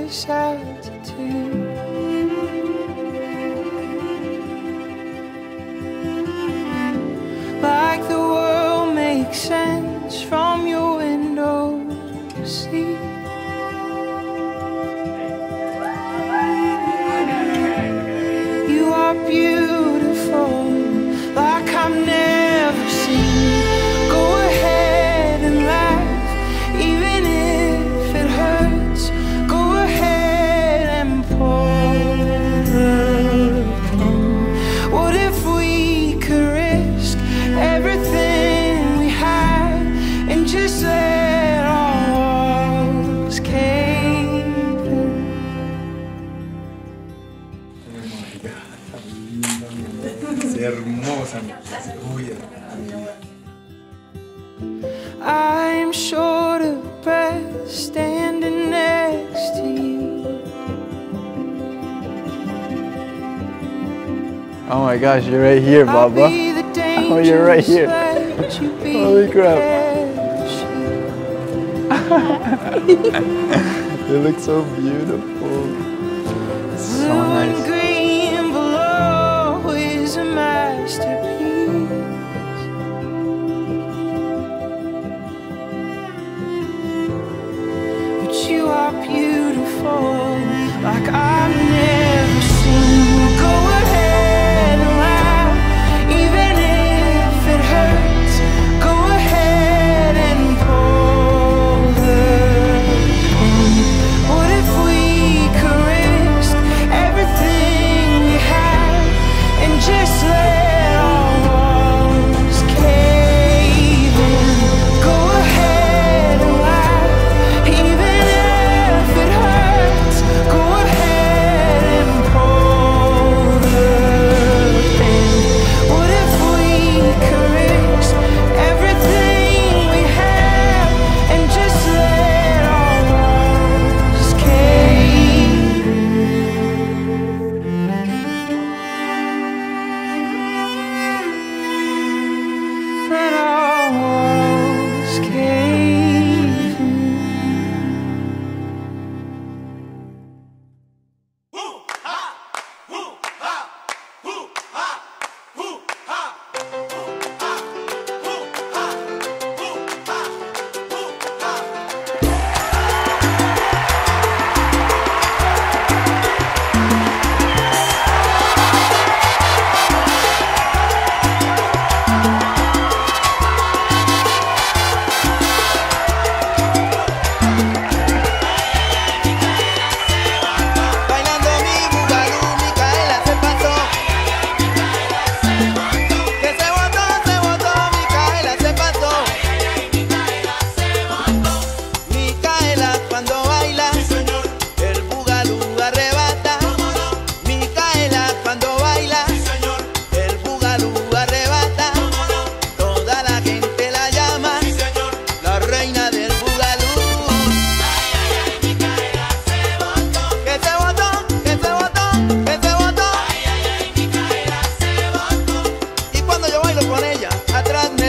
this altitude. Like the world makes sense from your window seat. You are beautiful, like I've never seen. Go ahead and laugh, even if it hurts. Go ahead and pour the pain. What if we could risk everything we had and just let our walls cave in? Hermosa, I'm short of breath standing next to you. Oh my gosh, you're right here, Baba. Oh, you're right here. Holy crap. You look so beautiful. It's so nice. Green below is a masterpiece. But you are beautiful, like I've never seen. Go ahead and laugh, even if it hurts. Go ahead and pull the pain. What if we could risk everything we have and just let our walls cave in? Go ahead and laugh, even if it hurts. Go ahead and pull the pain. What if we could risk everything we have and just let our walls cave in? Let our walls cave in. Bailando mi bugalú, Micaela se pasó. Que se botó, Micaela se pasó. Micaela cuando baila, el bugalú arrebata. Micaela cuando baila, el bugalú arrebata. Toda la gente la llama la reina del bugalú. Que se botó, que se botó, que se botó. Y cuando yo bailo con ella, atrás me